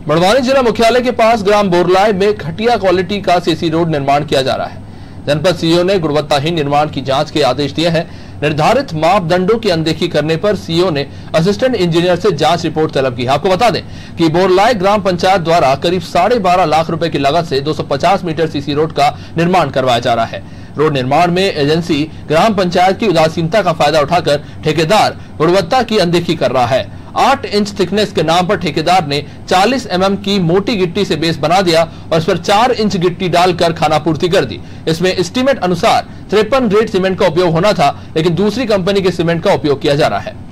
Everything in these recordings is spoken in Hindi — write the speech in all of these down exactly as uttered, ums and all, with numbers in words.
बड़वानी जिला मुख्यालय के पास ग्राम बोरलाय में घटिया क्वालिटी का सीसी रोड निर्माण किया जा रहा है। जनपद सीईओ ने गुणवत्ताहीन निर्माण की जांच के आदेश दिए हैं। निर्धारित मापदंडों की अनदेखी करने पर सीईओ ने असिस्टेंट इंजीनियर से जांच रिपोर्ट तलब की। आपको बता दें कि बोरलाय ग्राम पंचायत द्वारा करीब साढ़े बारह लाख रुपए की लागत से दो सौ पचास मीटर सीसी रोड का निर्माण करवाया जा रहा है। रोड निर्माण में एजेंसी ग्राम पंचायत की उदासीनता का फायदा उठाकर ठेकेदार गुणवत्ता की अनदेखी कर रहा है। आठ इंच थिकनेस के नाम पर ठेकेदार ने चालीस एम एम की मोटी गिट्टी से बेस बना दिया और इस पर चार इंच गिट्टी डालकर खानापूर्ति कर दी। इसमें एस्टीमेट अनुसार तिरपन ग्रेड सीमेंट का उपयोग होना था, लेकिन दूसरी कंपनी के सीमेंट का उपयोग किया जा रहा है।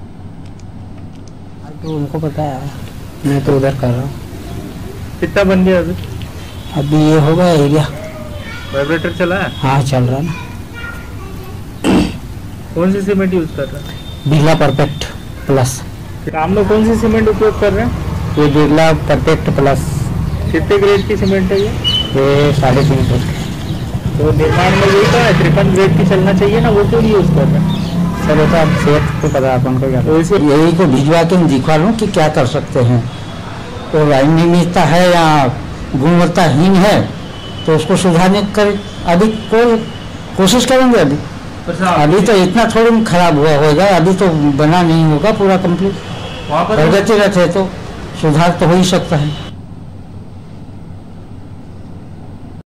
तो उनको पता है, मैं तो उधर कर रहा हूँ। कितना बन गया अभी? अभी ये हो गया एरिया। वाइब्रेटर चला है? हाँ चल रहा ना। कौन सी सीमेंट यूज कर रहे हैं? Birla perfect plus. हम लोग कौन सी सीमेंट उपयोग कर रहे हैं? ये बिरला परफेक्ट प्लस। कितने ग्रेड की सीमेंट है ये? ये साढ़े तीन सौ। तो निर्माण में यही कहा है तिरपन ग्रेड की चलना चाहिए ना, वो क्यों नहीं यूज कर रहे हैं? सर ऐसा सेहत को पता अपन को क्या, तो यही को भिजवा के दिखवा लूँ कि क्या कर सकते हैं। तो अनियमितता है या गुणवत्ताहीन है तो उसको सुधारने कर अभी को कोशिश करेंगे। अभी अभी तो इतना थोड़ी खराब हुआ होगा, अभी तो बना नहीं होगा पूरा कंप्लीट। प्रगति रहते तो सुधार तो हो ही सकता है।